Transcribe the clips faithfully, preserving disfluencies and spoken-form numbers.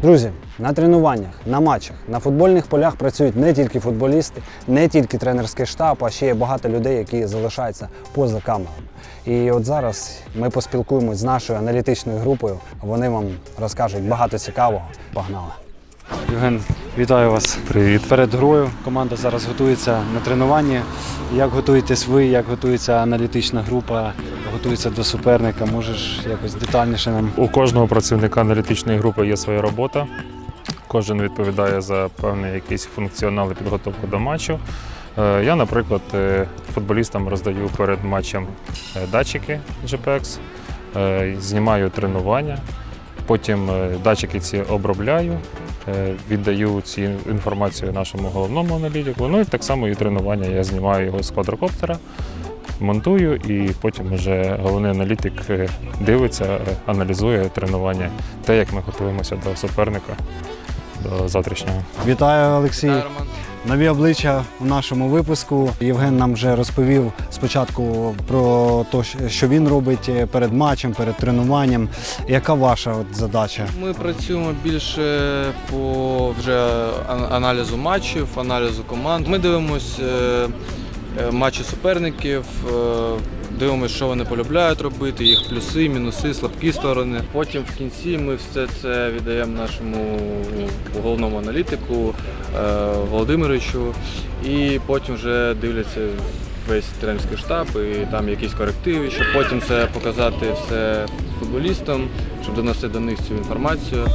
Друзі, на тренуваннях, на матчах, на футбольних полях працюють не тільки футболісти, не тільки тренерський штаб, а ще є багато людей, які залишаються поза камерами. І от зараз ми поспілкуємось з нашою аналітичною групою, вони вам розкажуть багато цікавого. Погнали! Євген, вітаю вас. Привіт. Перед грою команда зараз готується на тренуванні. Як готуєтесь ви, як готується аналітична група, готується до суперника? Можеш якось детальніше нам? У кожного працівника аналітичної групи є своя робота. Кожен відповідає за певний якийсь функціонал і підготовку до матчу. Я, наприклад, футболістам роздаю перед матчем датчики джі пі ікс, знімаю тренування, потім датчики ці обробляю, віддаю цю інформацію нашому головному аналітику. Ну і так само і тренування. Я знімаю його з квадрокоптера, монтую і потім вже головний аналітик дивиться, аналізує тренування, те, як ми готуємося до суперника, до завтрашнього. Вітаю, Олексій! Нові обличчя у нашому випуску. Євген нам вже розповів спочатку про те, що він робить перед матчем, перед тренуванням. Яка ваша от задача? Ми працюємо більше по вже аналізу матчів, аналізу команд. Ми дивимося матчі суперників, дивимося, що вони полюбляють робити, їх плюси, мінуси, слабкі сторони. Потім в кінці ми все це віддаємо нашому головному аналітику Володимировичу, і потім вже дивляться весь тренерський штаб і там якісь корективи, щоб потім це показати все футболістам, щоб донести до них цю інформацію.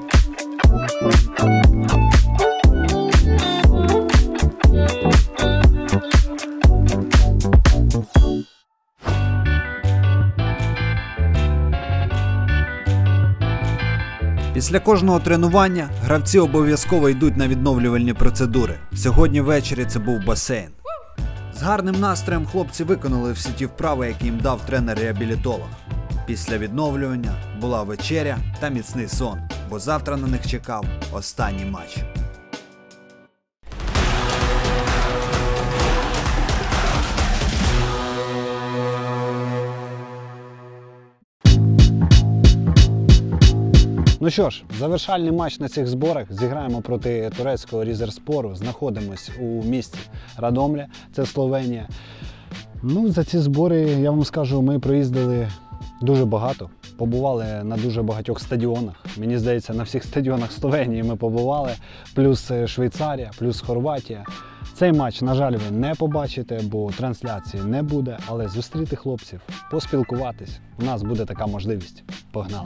Після кожного тренування гравці обов'язково йдуть на відновлювальні процедури. Сьогодні ввечері це був басейн. З гарним настроєм хлопці виконали всі ті вправи, які їм дав тренер-реабілітолог. Після відновлювання була вечеря та міцний сон, бо завтра на них чекав останній матч. Ну що ж, завершальний матч на цих зборах. Зіграємо проти турецького Різерспору. Знаходимось у місті Радомля, це Словенія. Ну, за ці збори, я вам скажу, ми проїздили дуже багато. Побували на дуже багатьох стадіонах. Мені здається, на всіх стадіонах Словенії ми побували. Плюс Швейцарія, плюс Хорватія. Цей матч, на жаль, ви не побачите, бо трансляції не буде. Але зустріти хлопців, поспілкуватись, у нас буде така можливість. Погнали!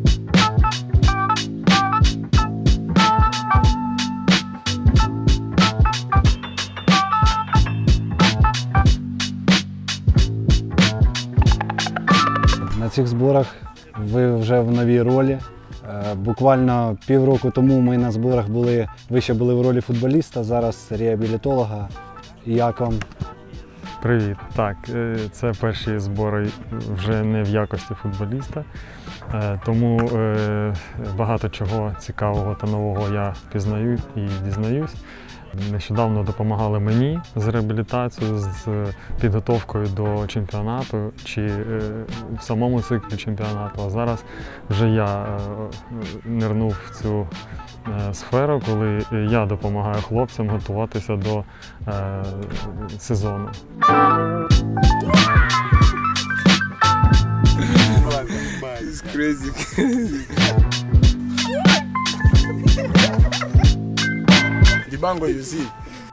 На цих зборах ви вже в новій ролі. Буквально півроку тому ми на зборах були, ви ще були в ролі футболіста, зараз реабілітолога. Як вам? Привіт. Так, це перші збори вже не в якості футболіста, тому багато чого цікавого та нового я пізнаю і дізнаюсь. Нещодавно допомагали мені з реабілітацією, з підготовкою до чемпіонату чи в самому циклі чемпіонату. А зараз вже я нирнув в цю сферу, коли я допомагаю хлопцям готуватися до сезону. Bango, you see.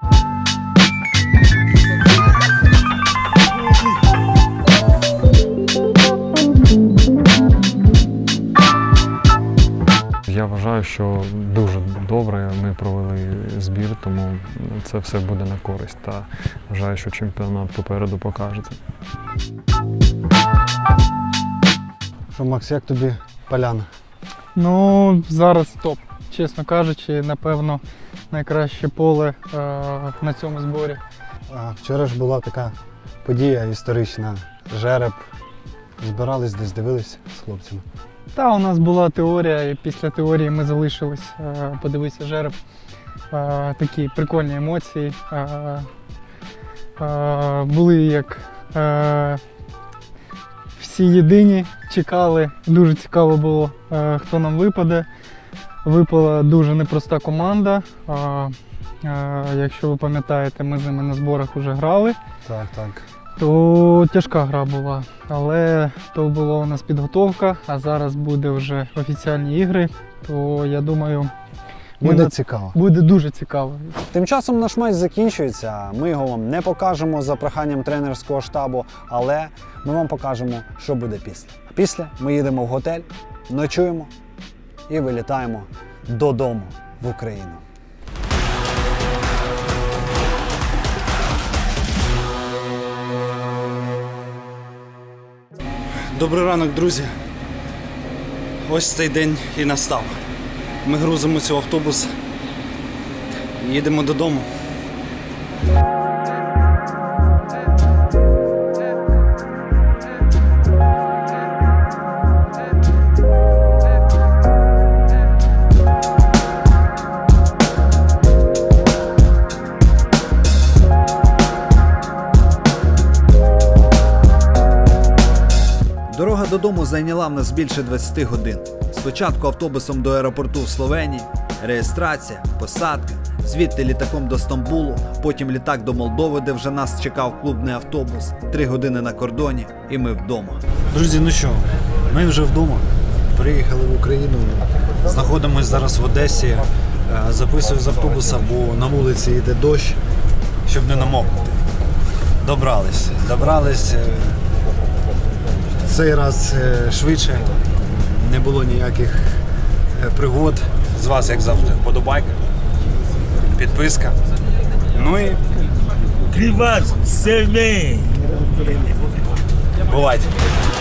Я вважаю, що дуже добре ми провели збір, тому це все буде на користь. Та вважаю, що чемпіонат попереду покажеться. Що, Макс, як тобі поляна? Ну, зараз топ. Чесно кажучи, напевно, найкраще поле е, на цьому зборі. А вчора ж була така подія історична. Жереб. Збирались десь, дивились з хлопцями? Та, у нас була теорія, і після теорії ми залишились е, подивитися жереб. Е, такі прикольні емоції. Е, е, були як е, всі єдині, чекали. Дуже цікаво було, е, хто нам випаде. випала дуже непроста команда. А, а, якщо ви пам'ятаєте, ми з ними на зборах вже грали. Так, так. То тяжка гра була, але то була у нас підготовка, а зараз буде вже офіціальні ігри, то я думаю, Буде цікаво. буде дуже цікаво. Тим часом наш матч закінчується, ми його вам не покажемо за проханням тренерського штабу, але ми вам покажемо, що буде після. Після ми їдемо в готель, ночуємо і вилітаємо додому в Україну. Добрий ранок, друзі. Ось цей день і настав. Ми грузимося в автобус і їдемо додому. Дорога додому зайняла в нас більше двадцяти годин. Спочатку автобусом до аеропорту в Словенії, реєстрація, посадка, звідти літаком до Стамбулу, потім літак до Молдови, де вже нас чекав клубний автобус, три години на кордоні і ми вдома. Друзі, ну що, ми вже вдома. Приїхали в Україну. Знаходимося зараз в Одесі. Е, Записую з автобуса, бо на вулиці йде дощ, щоб не намокнути. Добрались. Добрались. е, Цей раз е, швидше. Не було ніяких е, пригод. З вас, як завжди, вподобайка, підписка. Ну і Кривас, Сергій! бувайте.